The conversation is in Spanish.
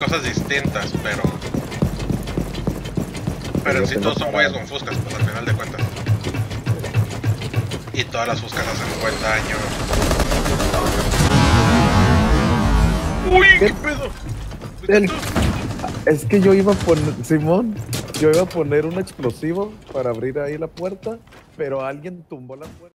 cosas distintas, pero en sí todos son güeyes con fuscas, pues al final de cuentas. Y todas las fuscas hacen buen daño. ¡Uy, qué pedo! Es que yo iba a poner, Simón, yo iba a poner un explosivo para abrir ahí la puerta, pero alguien tumbó la puerta.